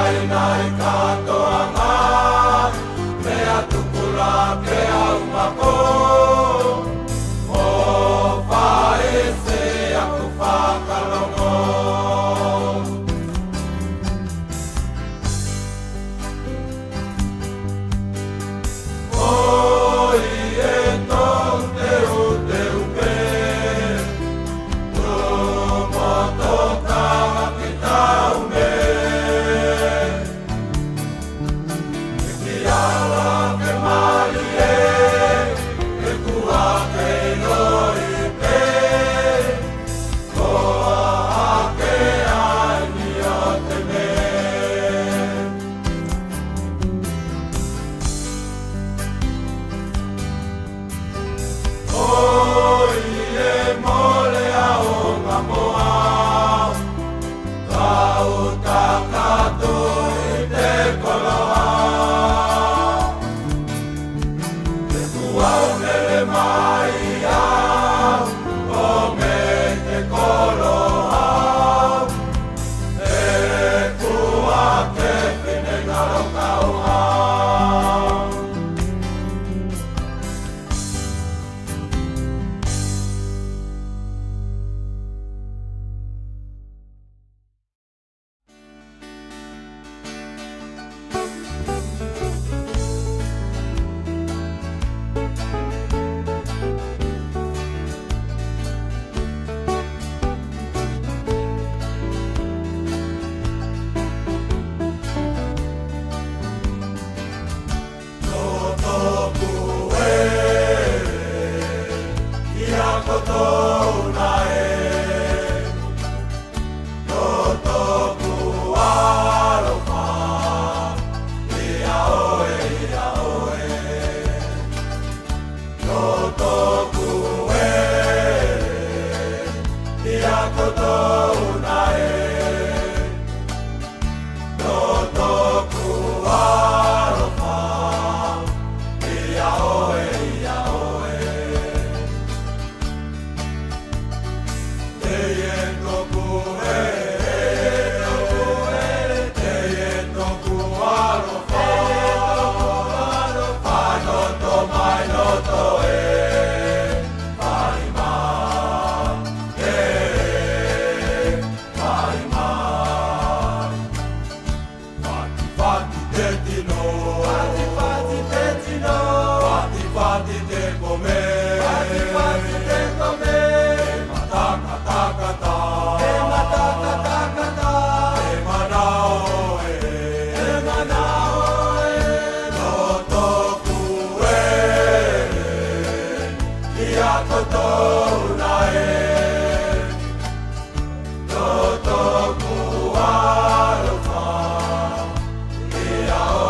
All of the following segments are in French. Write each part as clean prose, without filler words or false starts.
Toto kualofa, ia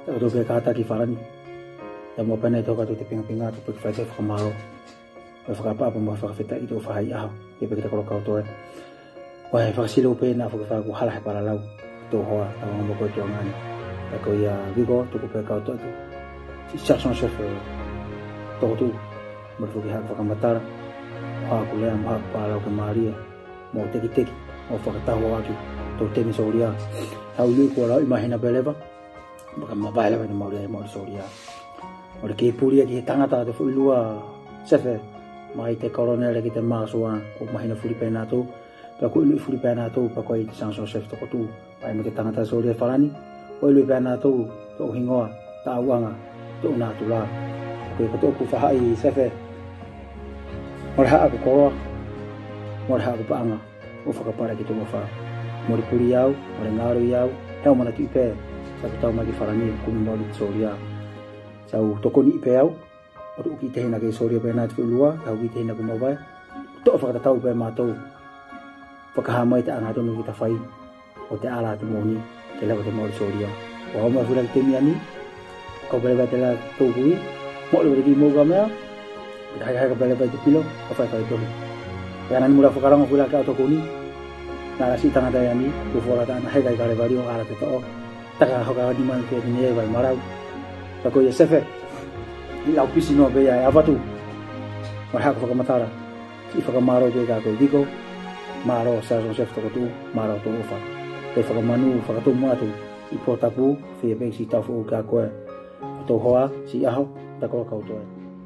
do ke kata ki farani ya mo pene to ka to te pinga to pe fa te fa malo e fa pa mo fa feta i to fa hai a e pe te ko ka to e wa e fa silo pe na fa ku hala para lau to hoa ta mo ko to ngani ta ko ya vigo to ko pe ka to si cherche un chef to to mo fo ki ha fa ka matar ha ku le am ha pa lau ko maria mo te ki mo fa ka ta hoa ki to te mi soria ha u ko la imagina beleva baka mabaila ni mo soria o ke puria ki tangata de fulua chefe mai te coronel ki te masua ko mahina filipina to pa ko lu filipina to pa ko i sanso chef to ko tu ai me te tangata soria farani o lu pena to hingoa ta wanga to na tu la ko to ku fa ai chefe mo ha ko mo ha ko panga o fa ka para ki to mo fa mo ri puriau mo ngaro yau he mo na tu pe sa tau mai farani ku mo ri soria sau toko ni pe au o ki te na ke soria pe na tu lua ka ki te na ku mo vai to fa ka tau pe ma to fa ka mai ta na to ni ta fai o te ala tu mo ni ke la ko mo soria o mo fu la te mi ani ko be ba te la to kui mo le ki mo ga me dai ha ka be ba te pilo o fa ka to ya nan mula fa ka fu la ka to ko ni na la si tanga dai ani ku fo la ta na ha ka le ba ri o ala te to ta ka ho ka di man ke ni e ba marau ta ko ye sefe ni la pisino be ya avatu ma ha ko fa matara si fa maro de ga ko digo maro sa so chef to tu maro to fa te fa manu fa to mo atu i pota pu fi be si ta fu ka ko to hoa si aho ta ko ka to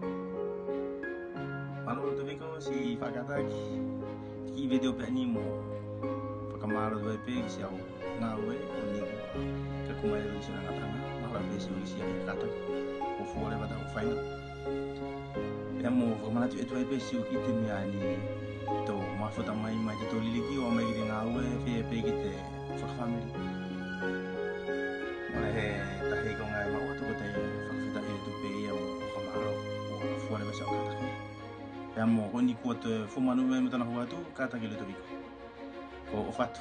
alo to be ko si fa ka ta ki video pe ni mo fa maro de pe si au na we ni ka ko mai si na ta la vez eu disse que kata o fora vai dar o final é mo vamos lá tu vai pensar o que tem ali to ma foto mai to ligi o mai de ngawe fe pe que te fa family mas tá aí com a mau tu te fa foto aí tu pe o famaro o fora vai ser o kata é mo oni ko te fumanu me meta na rua tu kata que le to bico o fato.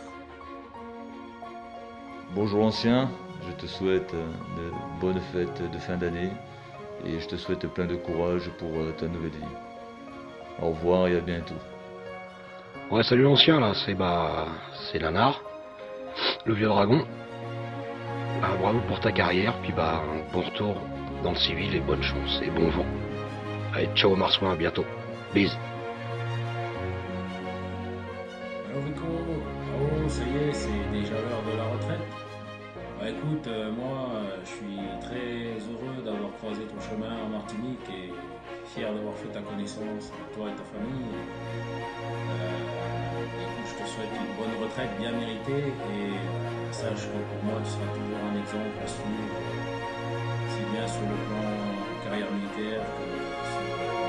Bonjour ancien, je te souhaite de bonnes fêtes de fin d'année et je te souhaite plein de courage pour ta nouvelle vie. Au revoir et à bientôt. Ouais, salut ancien, là, c'est Lanar, le vieux dragon. Bravo pour ta carrière, puis un bon retour dans le civil et bonne chance et bon vent. Allez, ciao Marsouin, à bientôt. Bis. Alors Rico, oh ça y est, c'est déjà l'heure de la retraite. Bah écoute, moi je suis très heureux d'avoir croisé ton chemin en Martinique et fier d'avoir fait ta connaissance, toi et ta famille. Écoute, je te souhaite une bonne retraite bien méritée et sache que pour moi tu seras toujours un exemple à suivre, si bien sur le plan carrière militaire que sur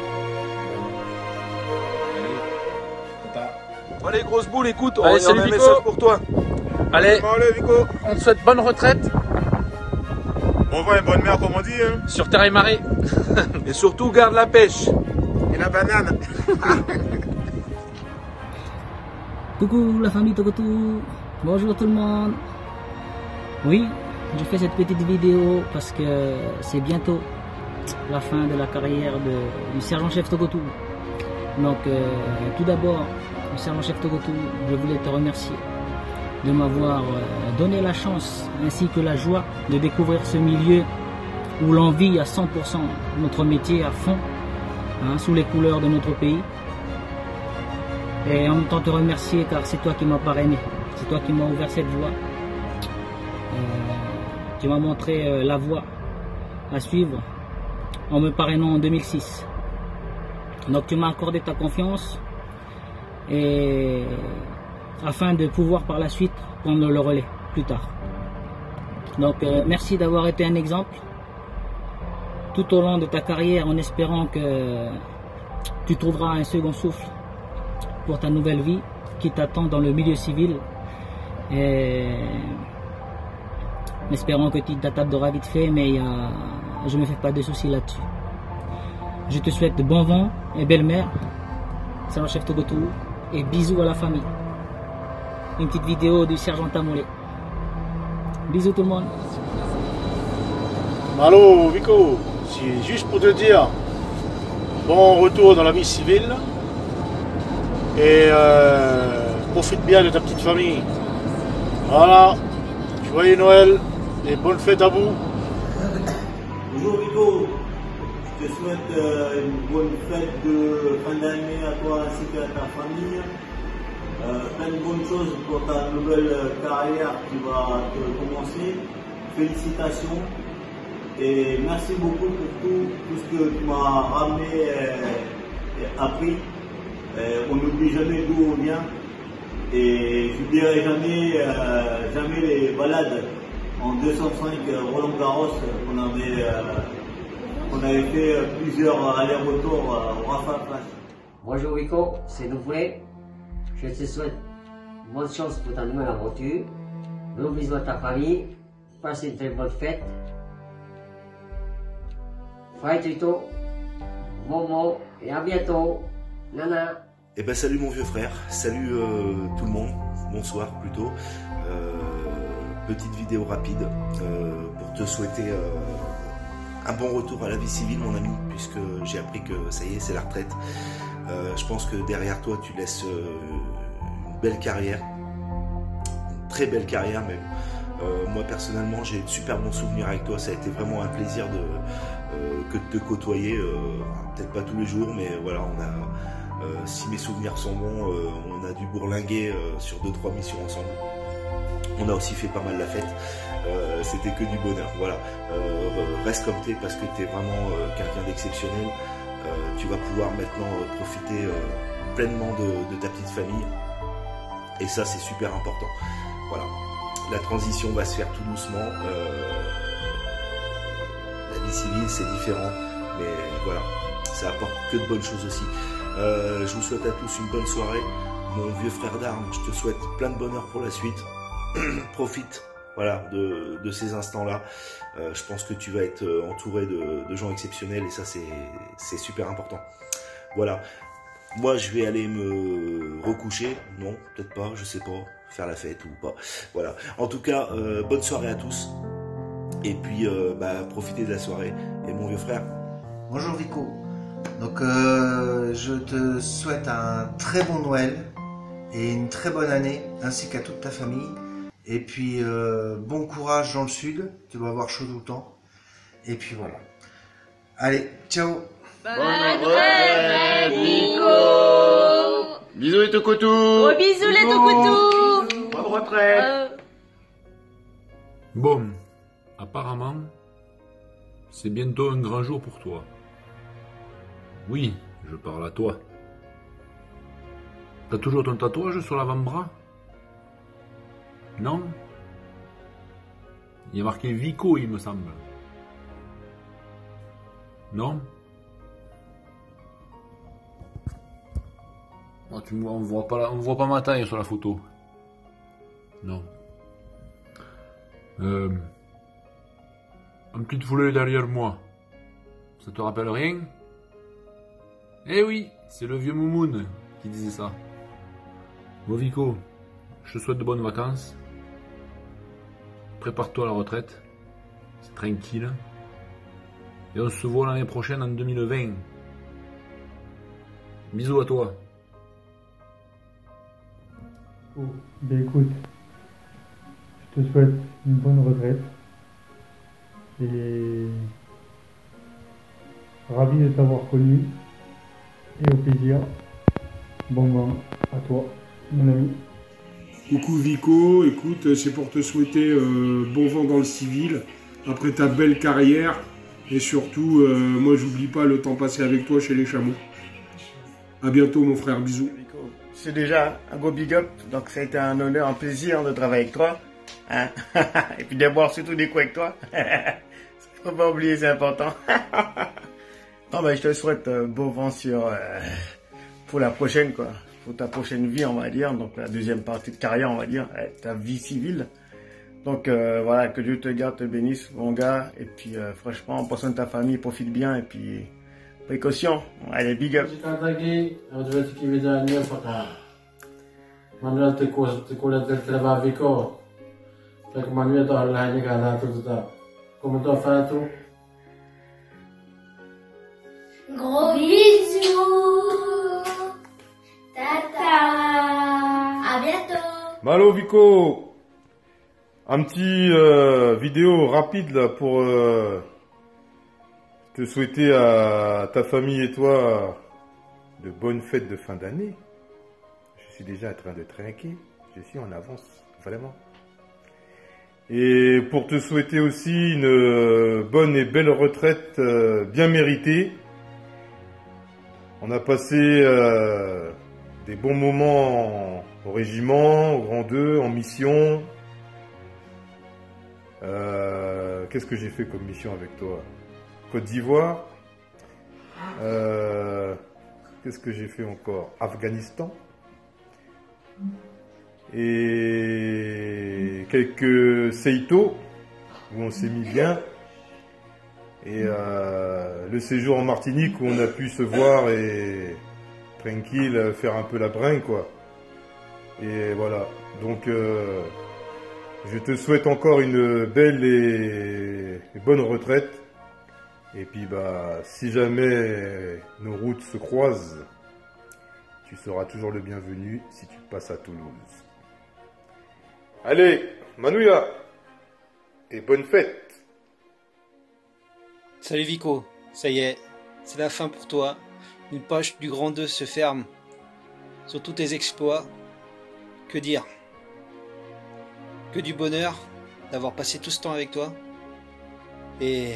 Allez, grosse boule, écoute, allez, on a un message pour toi. Allez, Vico. On te souhaite bonne retraite. Bon vent et bonne mer, comme on dit. Hein. Sur terre et marée. Et surtout, garde la pêche. Et la banane. Coucou la famille Tokotou. Bonjour tout le monde. Oui, je fais cette petite vidéo parce que c'est bientôt la fin de la carrière du sergent-chef Tokotou. Donc tout d'abord, le sergent-chef Tokotou, je voulais te remercier de m'avoir donné la chance ainsi que la joie de découvrir ce milieu où l'on vit à 100% notre métier à fond, hein, sous les couleurs de notre pays. Et en même temps te remercier car c'est toi qui m'as parrainé, c'est toi qui m'as ouvert cette voie. Tu m'as montré la voie à suivre en me parrainant en 2006. Donc tu m'as accordé ta confiance et afin de pouvoir par la suite prendre le relais plus tard. Donc merci d'avoir été un exemple tout au long de ta carrière en espérant que tu trouveras un second souffle pour ta nouvelle vie qui t'attend dans le milieu civil et en espérant que tu t'adapteras vite fait, mais je ne me fais pas de soucis là-dessus. Je te souhaite de bon vent et belle mer, sergent-chef Tokotou, et bisous à la famille. Une petite vidéo du sergent Tamoulé. Bisous tout le monde. Allô Vico, c'est juste pour te dire bon retour dans la vie civile et profite bien de ta petite famille. Voilà, joyeux Noël et bonne fête à vous. Bonjour Vico, je te souhaite une bonne fête de fin d'année à toi ainsi qu'à ta famille. Plein de bonnes choses pour ta nouvelle carrière qui va te commencer. Félicitations et merci beaucoup pour tout ce que tu m'as ramené et appris. On n'oublie jamais d'où on vient et je n'oublierai jamais les balades en 205 Roland Garros qu'on avait fait plusieurs allers-retours au Rafa Place. Bonjour Vico, c'est Nouvelé. Je te souhaite bonne chance pour ta nouvelle aventure. Gros bisous à ta famille. Passe une très bonne fête. Fai Tito, Momo et à bientôt. Nana. Eh ben salut mon vieux frère, salut tout le monde, bonsoir plutôt. Petite vidéo rapide pour te souhaiter un bon retour à la vie civile mon ami, puisque j'ai appris que ça y est, c'est la retraite. Je pense que derrière toi tu laisses une belle carrière, une très belle carrière même. Moi personnellement j'ai de super bons souvenirs avec toi, ça a été vraiment un plaisir que de te côtoyer, peut-être pas tous les jours mais voilà, si mes souvenirs sont bons, on a dû bourlinguer sur 2-3 missions ensemble. On a aussi fait pas mal la fête, c'était que du bonheur, voilà. Reste comme t'es parce que t'es vraiment quelqu'un d'exceptionnel. Tu vas pouvoir maintenant profiter pleinement de ta petite famille et ça c'est super important. Voilà, la transition va se faire tout doucement. La vie civile c'est différent, mais voilà, ça apporte que de bonnes choses aussi. Je vous souhaite à tous une bonne soirée. Mon vieux frère d'armes, je te souhaite plein de bonheur pour la suite. Profite voilà, de ces instants-là. Je pense que tu vas être entouré de gens exceptionnels et ça c'est super important. Voilà, moi je vais aller me recoucher. Non, peut-être pas, je sais pas, faire la fête ou pas. Voilà, en tout cas, bonne soirée à tous. Et puis, profitez de la soirée. Et mon vieux frère. Bonjour Vico. Donc je te souhaite un très bon Noël et une très bonne année ainsi qu'à toute ta famille. Et puis bon courage dans le sud, tu vas avoir chaud tout le temps. Et puis voilà. Allez, ciao. Bonne retraite Vico. Bisous les Tokotou. Gros bisous les Tokotou. Bonne retraite. Bon, apparemment, c'est bientôt un grand jour pour toi. Oui, je parle à toi. T'as toujours ton tatouage sur l'avant-bras? Non? Il y a marqué Vico, il me semble. Non? Oh, on voit pas ma taille sur la photo. Non. Un petit fouleux derrière moi. Ça te rappelle rien? Eh oui, c'est le vieux Moumoun qui disait ça. Bon Vico, je te souhaite de bonnes vacances. Prépare-toi à la retraite. C'est tranquille. Et on se voit l'année prochaine en 2020. Bisous à toi. Oh, ben écoute, je te souhaite une bonne retraite. Et ravi de t'avoir connu. Et au plaisir. Bon vent à toi, mon ami. Coucou Vico, écoute, c'est pour te souhaiter bon vent dans le civil, après ta belle carrière, et surtout, moi j'oublie pas le temps passé avec toi chez les chameaux. A bientôt mon frère, bisous. C'est déjà un gros big up, donc ça a été un honneur, un plaisir de travailler avec toi, hein. Et puis de boire surtout des coups avec toi. Faut pas oublier, c'est important. Non, mais je te souhaite beau vent pour la prochaine, quoi. Pour ta prochaine vie, on va dire. Donc, la deuxième partie de carrière, on va dire. Ta vie civile. Donc, voilà, que Dieu te garde, te bénisse, mon gars. Et puis, franchement, pense à ta famille, profite bien. Et puis, précaution. Allez, big up. Come tu ha fatto? Gros bisous. Tata. À bientôt. Malo Vico, un petit vidéo rapide là pour te souhaiter à ta famille et toi de bonnes fêtes de fin d'année. Je suis déjà en train de trinquer, je suis en avance, vraiment. Et pour te souhaiter aussi une bonne et belle retraite bien méritée. On a passé des bons moments au régiment, au Grand 2, en mission. Qu'est-ce que j'ai fait comme mission avec toi? Côte d'Ivoire. Qu'est-ce que j'ai fait encore? Afghanistan. Et quelques Seito, où on s'est mis bien. Et le séjour en Martinique, où on a pu se voir et tranquille, faire un peu la bringue, quoi. Et voilà. Donc, je te souhaite encore une belle et bonne retraite. Et puis, bah, si jamais nos routes se croisent, tu seras toujours le bienvenu si tu passes à Toulouse. Allez, Manouya, et bonne fête. Salut Vico, ça y est, c'est la fin pour toi. Une page du Grand 2 se ferme. Sur tous tes exploits, que dire? Que du bonheur d'avoir passé tout ce temps avec toi. Et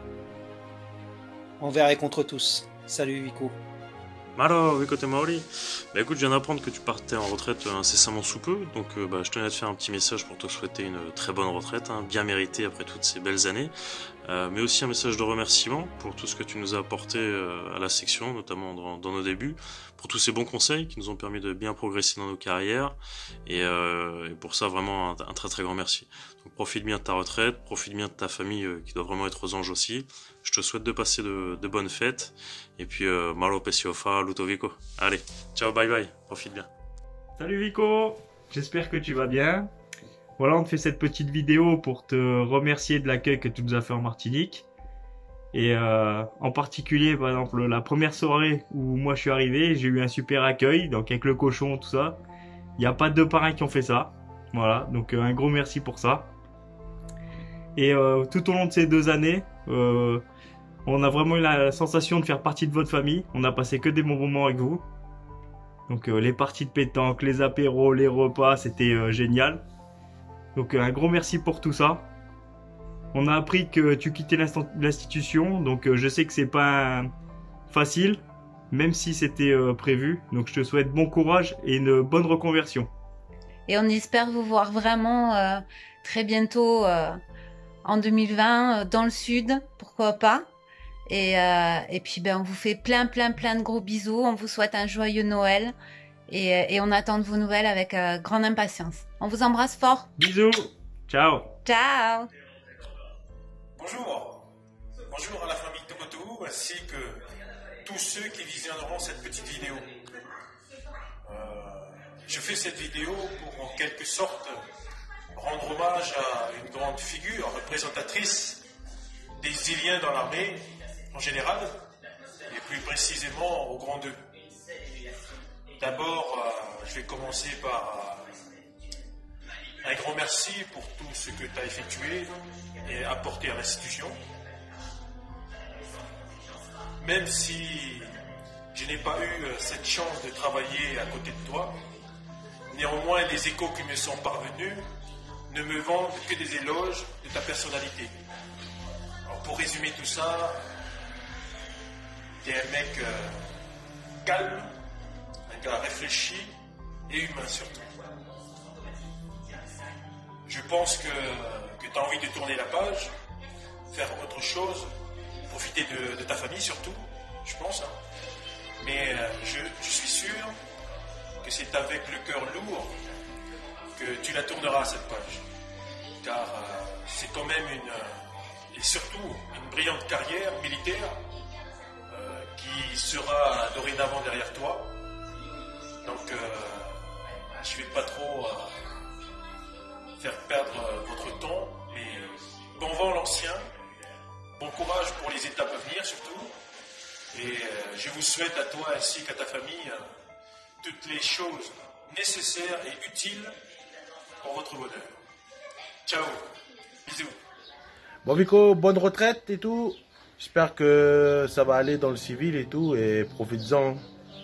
envers et contre tous. Salut Vico. Malo, Vico Temaori. Bah écoute, je viens d'apprendre que tu partais en retraite incessamment sous peu, donc je tenais à te faire un petit message pour te souhaiter une très bonne retraite, hein, bien méritée après toutes ces belles années, mais aussi un message de remerciement pour tout ce que tu nous as apporté à la section, notamment dans nos débuts, pour tous ces bons conseils qui nous ont permis de bien progresser dans nos carrières, et pour ça vraiment un très très grand merci. Donc profite bien de ta retraite, profite bien de ta famille qui doit vraiment être aux anges aussi. Je te souhaite de passer de bonnes fêtes. Et puis, Malo Pesiofa, Ludovico. Allez, ciao, bye bye, profite bien. Salut Vico, j'espère que tu vas bien. Voilà, on te fait cette petite vidéo pour te remercier de l'accueil que tu nous as fait en Martinique. Et en particulier, par exemple, la première soirée où moi je suis arrivé, j'ai eu un super accueil, donc avec le cochon, tout ça. Il n'y a pas deux parrains qui ont fait ça. Voilà, donc un gros merci pour ça. Et tout au long de ces 2 années, on a vraiment eu la sensation de faire partie de votre famille. On a passé que des bons moments avec vous. Donc les parties de pétanque, les apéros, les repas, c'était génial. Donc un gros merci pour tout ça. On a appris que tu quittais l'institution. Donc je sais que c'est pas facile, même si c'était prévu. Donc je te souhaite bon courage et une bonne reconversion. Et on espère vous voir vraiment très bientôt en 2020 dans le sud, pourquoi pas. Et puis on vous fait plein de gros bisous. On vous souhaite un joyeux Noël et on attend de vos nouvelles avec grande impatience. On vous embrasse fort. Bisous. Ciao. Ciao. Bonjour. Bonjour à la famille Tokotou ainsi que tous ceux qui visionneront cette petite vidéo. Je fais cette vidéo pour en quelque sorte rendre hommage à une grande figure représentatrice des Iliens dans l'armée en général, et plus précisément au Grand 2. D'abord, je vais commencer par un grand merci pour tout ce que tu as effectué et apporté à l'institution. Même si je n'ai pas eu cette chance de travailler à côté de toi, néanmoins les échos qui me sont parvenus ne me vendent que des éloges de ta personnalité. Alors pour résumer tout ça, tu es un mec calme, un gars réfléchi et humain surtout. Je pense que tu as envie de tourner la page, faire autre chose, profiter de ta famille surtout, je pense. Hein. Mais je suis sûr que c'est avec le cœur lourd que tu la tourneras cette page. Car c'est quand même et surtout une brillante carrière militaire qui sera dorénavant derrière toi. Donc je ne vais pas trop faire perdre votre temps. Et bon vent l'ancien, bon courage pour les étapes à venir surtout. Et je vous souhaite à toi ainsi qu'à ta famille toutes les choses nécessaires et utiles pour votre bonheur. Ciao, bisous. Bon Vico, bonne retraite et tout. J'espère que ça va aller dans le civil et tout, et profites-en.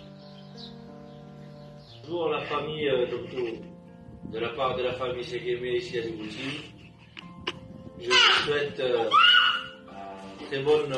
Bonjour la famille Docto, de la part de la famille Séguémé ici à Djibouti. Je vous souhaite une très bonne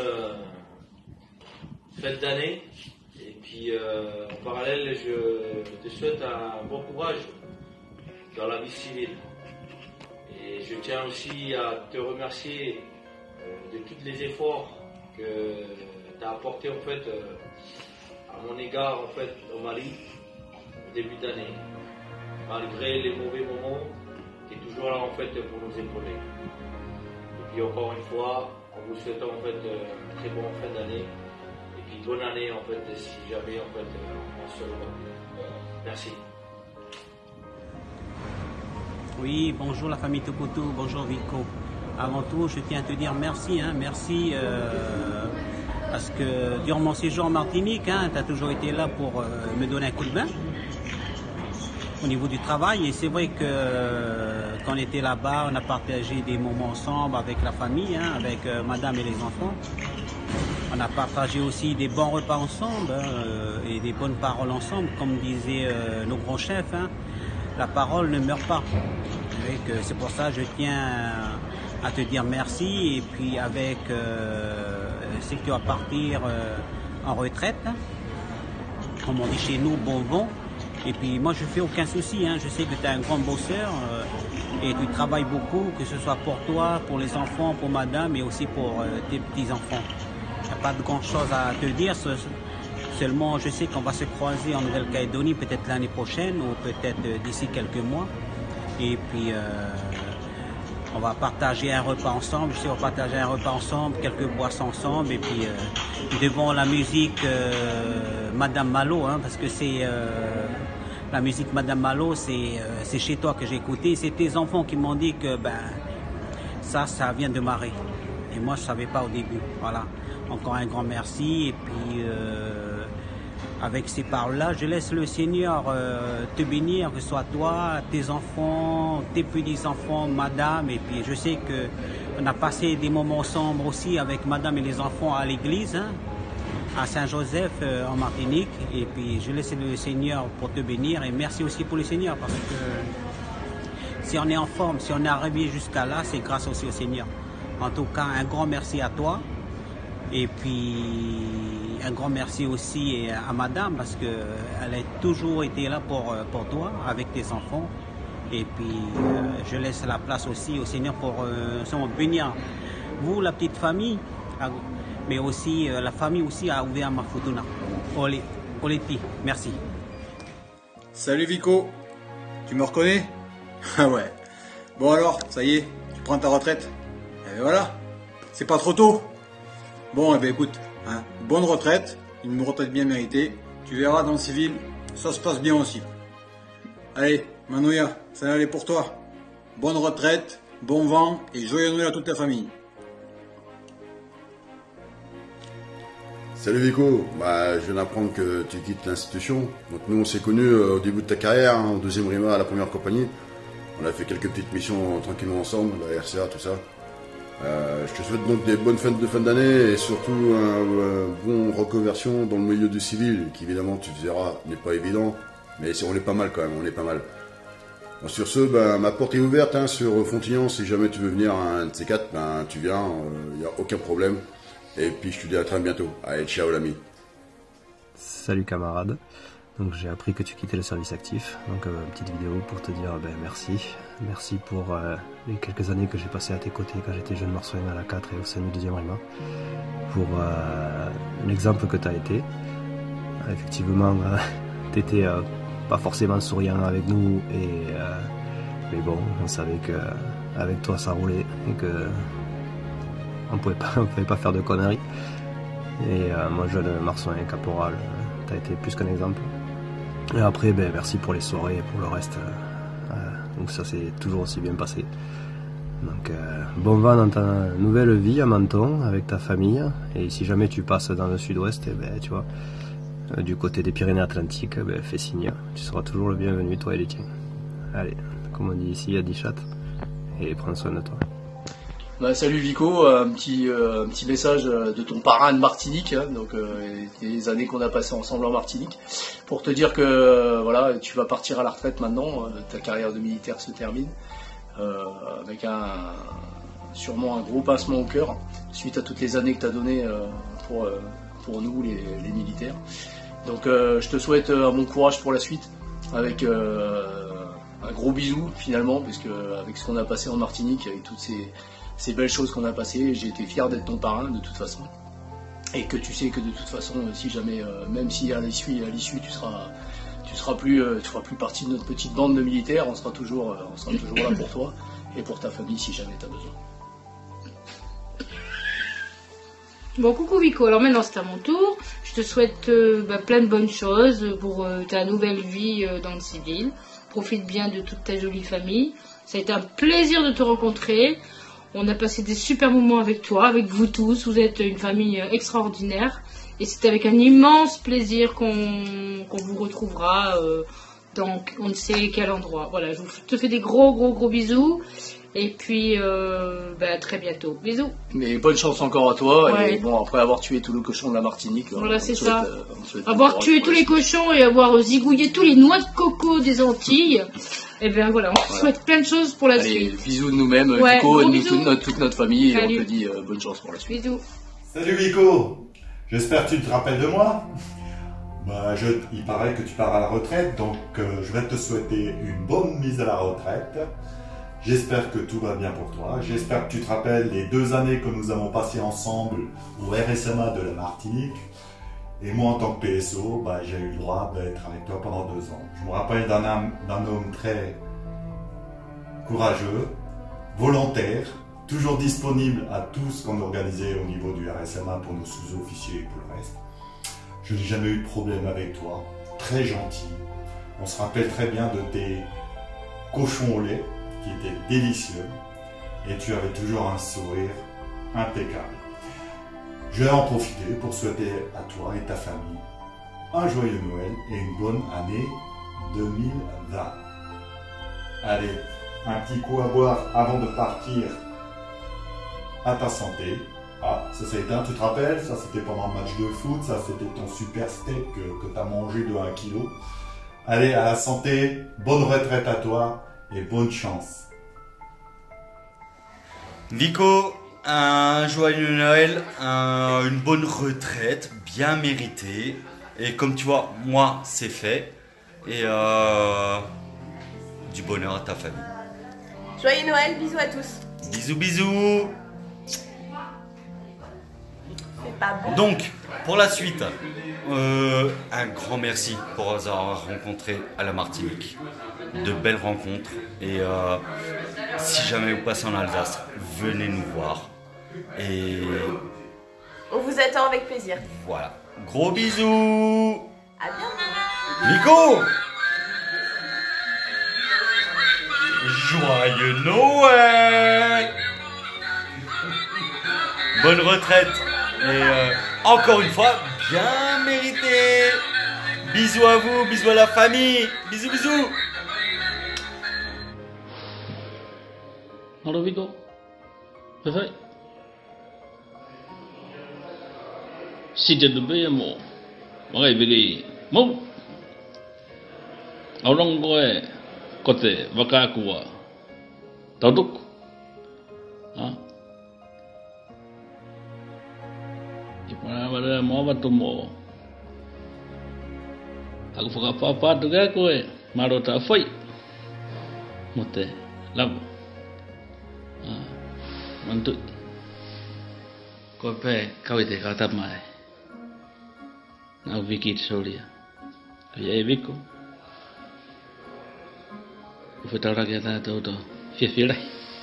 fête d'année. Et puis en parallèle, je te souhaite un bon courage dans la vie civile. Et je tiens aussi à te remercier de tous les efforts que tu as apportés en fait à mon égard en fait au Mali au début d'année. Malgré les mauvais moments, tu es toujours là en fait pour nous épauler. Et puis encore une fois, en vous souhaitant en fait une très bonne fin d'année. Et puis bonne année en fait si jamais en fait on se revoit. Merci. Oui, bonjour la famille Tokoto, bonjour Vico. Avant tout, je tiens à te dire merci, merci parce que durant mon séjour en Martinique, tu as toujours été là pour me donner un coup de main au niveau du travail. Et c'est vrai que quand on était là-bas, on a partagé des moments ensemble avec la famille, avec madame et les enfants. On a partagé aussi des bons repas ensemble et des bonnes paroles ensemble, comme disaient nos grands chefs. La parole ne meurt pas. C'est pour ça que je tiens à te dire merci. Et puis avec c'est que tu vas partir en retraite, comme on dit chez nous, bon vent. Et puis moi je fais aucun souci, je sais que tu es un grand bosseur et tu travailles beaucoup, que ce soit pour toi, pour les enfants, pour madame et aussi pour tes petits-enfants. Il n'y a pas de grand chose à te dire. Seulement, je sais qu'on va se croiser en Nouvelle-Calédonie peut-être l'année prochaine ou peut-être d'ici quelques mois. Et puis, on va partager un repas ensemble. Je sais, on va partager un repas ensemble, quelques boissons ensemble. Et puis, devant la musique Madame Malo, parce que c'est la musique Madame Malo, c'est chez toi que j'ai écouté. C'est tes enfants qui m'ont dit que ça vient de Marais. Et moi, je ne savais pas au début. Voilà. Encore un grand merci. Et puis, avec ces paroles-là, je laisse le Seigneur te bénir, que ce soit toi, tes enfants, tes petits-enfants, madame. Et puis, je sais qu'on a passé des moments sombres aussi avec madame et les enfants à l'église, à Saint-Joseph, en Martinique. Et puis, je laisse le Seigneur pour te bénir. Et merci aussi pour le Seigneur, parce que si on est en forme, si on est arrivé jusqu'à là, c'est grâce aussi au Seigneur. En tout cas, un grand merci à toi. Et puis, un grand merci aussi à madame, parce qu'elle a toujours été là pour toi, avec tes enfants. Et puis, je laisse la place aussi au Seigneur pour bénir vous, la petite famille, mais aussi la famille aussi à ouvert ma Futuna. Oleti, merci. Salut Vico, tu me reconnais? Ah ouais. Bon alors, ça y est, tu prends ta retraite? Et ben voilà, c'est pas trop tôt. Bon, et ben écoute, bonne retraite, une retraite bien méritée. Tu verras dans le civil, ça se passe bien aussi. Allez, Manouya, ça va aller pour toi. Bonne retraite, bon vent et joyeux Noël à toute ta famille. Salut Vico, je viens d'apprendre que tu quittes l'institution. Donc nous on s'est connus au début de ta carrière, en deuxième RIMA à la première compagnie. On a fait quelques petites missions tranquillement ensemble, la RCA, tout ça. Je te souhaite donc des bonnes fêtes de fin d'année et surtout un bon reconversion dans le milieu du civil, qui évidemment tu verras n'est pas évident, mais on est pas mal quand même, on est pas mal. Bon, sur ce, ma porte est ouverte sur Fontignan, si jamais tu veux venir un de ces quatre, tu viens, il n'y a aucun problème. Et puis je te dis à très bientôt. Allez, ciao l'ami. Salut camarade. Donc j'ai appris que tu quittais le service actif. Donc petite vidéo pour te dire merci. Merci pour les quelques années que j'ai passées à tes côtés quand j'étais jeune marsouin à la 4 et au sein du 2e RIMA. Pour l'exemple que tu as été. Effectivement, t'étais pas forcément souriant avec nous, mais bon, on savait que avec toi ça roulait et que on pouvait pas faire de conneries. Et moi, jeune marsouin et caporal, t'as été plus qu'un exemple. Et après, merci pour les soirées et pour le reste. Donc ça s'est toujours aussi bien passé. Donc bon vent dans ta nouvelle vie à Menton avec ta famille. Et si jamais tu passes dans le sud-ouest, eh ben, tu vois, du côté des Pyrénées-Atlantiques, ben, fais signe. Tu seras toujours le bienvenu, toi et les tiens. Allez, comme on dit ici, à Dichat. Et prends soin de toi. Bah, salut Vico, un petit message de ton parrain de Martinique, hein, donc des années qu'on a passées ensemble en Martinique, pour te dire que voilà, tu vas partir à la retraite maintenant, ta carrière de militaire se termine, avec sûrement un gros pincement au cœur, suite à toutes les années que tu as données pour nous les militaires. Donc je te souhaite un bon courage pour la suite, avec un gros bisou finalement, puisque avec ce qu'on a passé en Martinique, avec toutes ces belles choses qu'on a passées, j'ai été fier d'être ton parrain de toute façon. Et que tu sais que de toute façon, si jamais, même si à l'issue tu seras plus partie de notre petite bande de militaires, on sera toujours là pour toi et pour ta famille si jamais tu as besoin. Bon, coucou Vico, alors maintenant c'est à mon tour. Je te souhaite plein de bonnes choses pour ta nouvelle vie dans le civil. Profite bien de toute ta jolie famille. Ça a été un plaisir de te rencontrer. On a passé des super moments avec toi, avec vous tous. Vous êtes une famille extraordinaire. Et c'est avec un immense plaisir qu'on vous retrouvera dans on ne sait quel endroit. Voilà, je te fais des gros bisous. Et puis, à très bientôt. Bisous. Mais bonne chance encore à toi. Ouais. Et bon, après avoir tué tout le cochon de la Martinique. Voilà, c'est ça. Avoir tué tous les cochons et avoir zigouillé tous les noix de coco des Antilles. Et bien voilà, on te souhaite plein de choses pour la suite. Bisous de nous-mêmes, Ouais, Vico, gros et bisous. toute notre famille. Salut. Et on te dit bonne chance pour la suite. Bisous. Salut Vico, j'espère que tu te rappelles de moi. Il paraît que tu pars à la retraite, donc je vais te souhaiter une bonne mise à la retraite. J'espère que tout va bien pour toi. J'espère que tu te rappelles les 2 années que nous avons passées ensemble au RSMA de la Martinique. Et moi, en tant que PSO, j'ai eu le droit d'être avec toi pendant 2 ans. Je me rappelle d'un homme très courageux, volontaire, toujours disponible à tout ce qu'on organisait au niveau du RSMA pour nos sous-officiers et pour le reste. Je n'ai jamais eu de problème avec toi, très gentil. On se rappelle très bien de tes cochons au lait, qui étaient délicieux, et tu avais toujours un sourire impeccable. Je vais en profiter pour souhaiter à toi et ta famille un joyeux Noël et une bonne année 2020. Allez, un petit coup à boire avant de partir. À ta santé. Ah, ça s'est éteint, tu te rappelles? Ça c'était pendant le match de foot, ça c'était ton super steak que tu as mangé de 1 kg. Allez, à la santé, bonne retraite à toi et bonne chance. Vico, un joyeux Noël, une bonne retraite, bien méritée. Et comme tu vois, moi c'est fait. Et du bonheur à ta famille. Joyeux Noël, bisous à tous. Bisous, bisous. C'est pas bon. Donc, pour la suite, un grand merci pour nous avoir rencontrés à la Martinique. De belles rencontres. Et si jamais vous passez en Alsace, venez nous voir. Et On vous attend avec plaisir. voilà. Gros bisous. À bientôt. Nico, joyeux Noël. Bonne retraite. Et encore une fois, bien mérité. Bisous à vous, bisous à la famille. Bisous, bisous. Halo Vico, selesai. Si jadi mo, makai bagi mau. Orang kowe kote baka aku wa taduk. Ipana mau batu mo. Aku apa tu ga kowe marota foi. Mote lam. Mantu kope kawite kata mai na Vicky Solia ya Vico ufutara kita to fie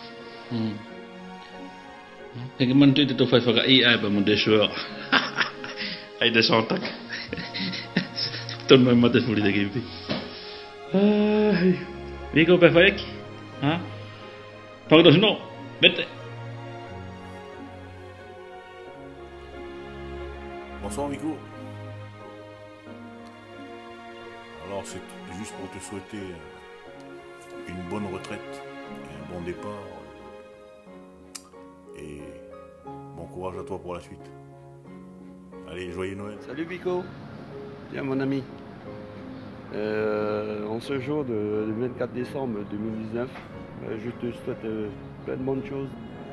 Kaya mantu itu fai faga AI ba mo desho ai de sontak ton mai mate furi de gibi ai Vico perfect ha pagdos no Vete. Bonsoir Vico. Alors c'est juste pour te souhaiter une bonne retraite et un bon départ. Et bon courage à toi pour la suite. Allez, joyeux Noël. Salut Vico. Tiens mon ami. En ce jour de 24 décembre 2019, je te souhaite plein de bonnes choses.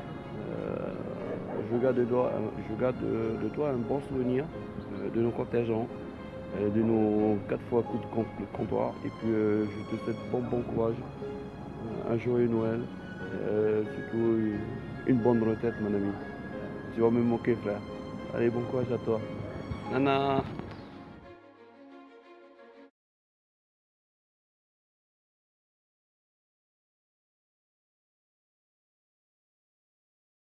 Je garde de toi un bon souvenir de nos contingents, de nos 4 fois coups de comptoir. Et puis je te souhaite bon courage, un joyeux Noël, surtout une bonne retraite mon ami. Tu vas me manquer frère. Allez, bon courage à toi. Nana.